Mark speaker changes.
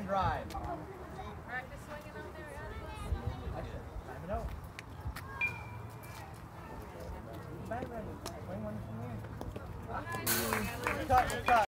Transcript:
Speaker 1: drive.
Speaker 2: Practice swinging out there,
Speaker 1: Actually, time it out. Bang, ready. Swing one from here. Cut, cut.